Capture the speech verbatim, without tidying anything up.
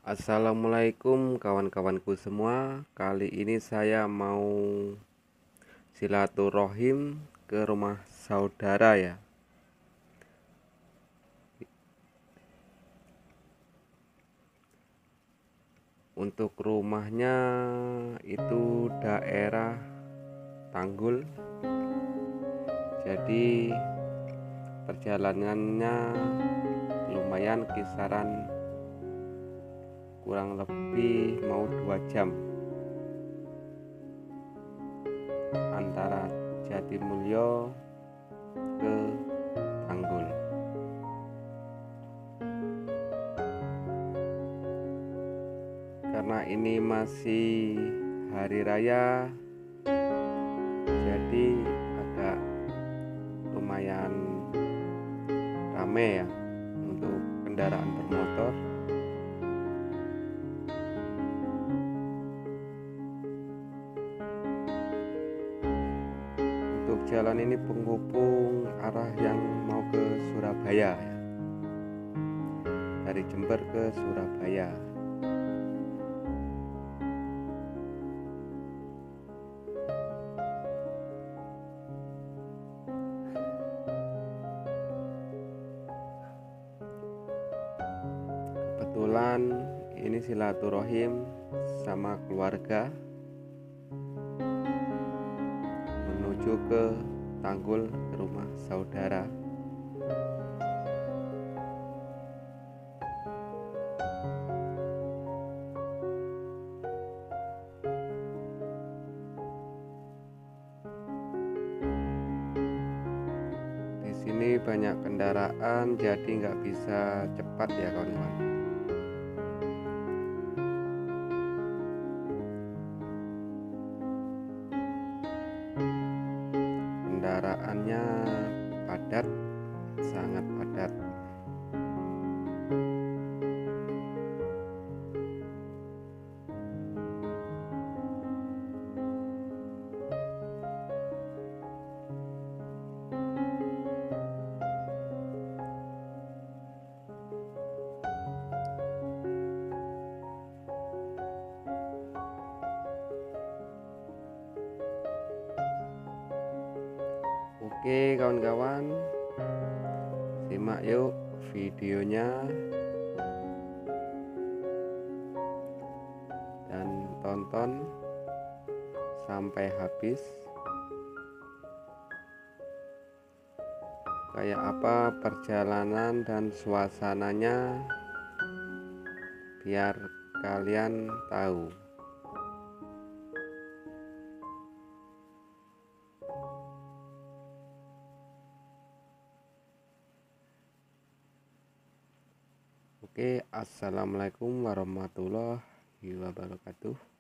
Assalamualaikum kawan-kawanku semua. Kali ini saya mau silaturahim ke rumah saudara ya. Untuk rumahnya itu daerah Tanggul. Jadi perjalanannya lumayan, kisaran kurang lebih mau dua jam antara Jatimulyo ke Tanggul. Karena ini masih hari raya, jadi agak lumayan rame ya untuk kendaraan bermotor. Untuk jalan ini penghubung arah yang mau ke Surabaya ya. Dari Jember ke Surabaya. Kebetulan ini silaturahim sama keluarga menuju ke Tanggul, ke rumah saudara. Di sini banyak kendaraan, jadi nggak bisa cepat ya kawan-kawan. Kendaraannya padat, sangat padat. Oke kawan-kawan, simak yuk videonya dan tonton sampai habis. Kayak apa perjalanan dan suasananya, biar kalian tahu. Oke, assalamualaikum warahmatullahi wabarakatuh.